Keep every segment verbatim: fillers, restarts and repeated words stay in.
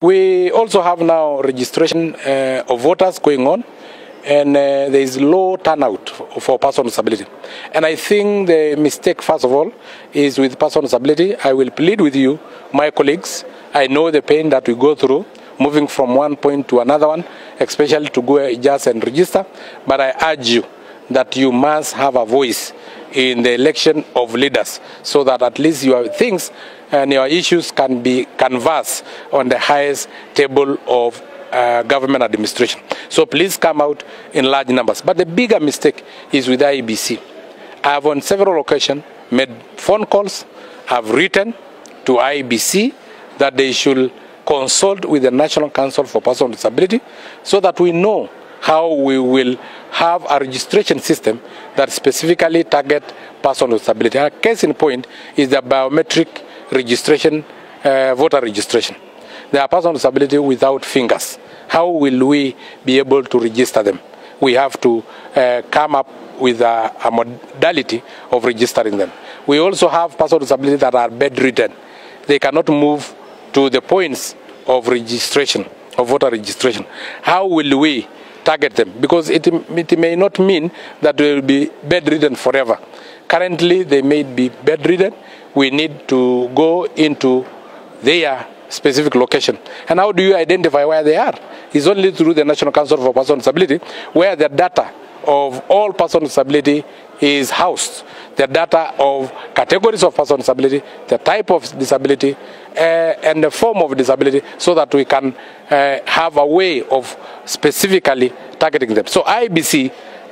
We also have now registration uh, of voters going on, and uh, there is low turnout for persons with disability. And I think the mistake, first of all, is with persons with disability. I will plead with you, my colleagues. I know the pain that we go through, moving from one point to another one, especially to go just and register. But I urge you that you must have a voice in the election of leaders, so that at least your things and your issues can be canvassed on the highest table of uh, government administration. So please come out in large numbers. But the bigger mistake is with I E B C. I have on several occasions made phone calls. I've written to I E B C that they should consult with the National Council for Persons with Disability, so that we know how we will have a registration system that specifically target persons with disability. A case in point is the biometric registration, uh, voter registration. There are persons with disability without fingers. How will we be able to register them? We have to uh, come up with a, a modality of registering them. We also have persons with disability that are bedridden. They cannot move to the points of registration, of voter registration. How will we target them? Because it, it may not mean that they will be bedridden forever. Currently, they may be bedridden. We need to go into their specific location. And how do you identify where they are? It's only through the National Council for Persons with Disability, where the data of all persons with disability is housed. The data of categories of persons with disability, the type of disability, uh, and the form of disability, so that we can uh, have a way of specifically targeting them. So I E B C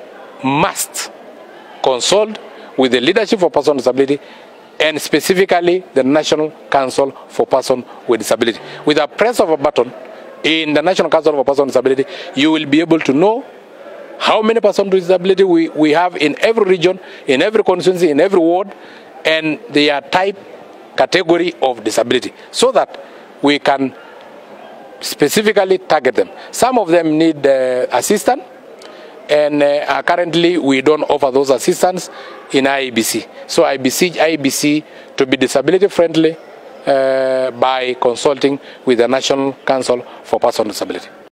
must consult with the leadership for persons with disability, and specifically the National Council for Persons with Disability. With a press of a button in the National Council for Persons with Disability, you will be able to know how many persons with disability we, we have in every region, in every constituency, in every ward, and their type, category of disability, so that we can specifically target them. Some of them need uh, assistance, and uh, currently we don't offer those assistance in I E B C. So I beseech I E B C to be disability friendly uh, by consulting with the National Council for Persons with Disability.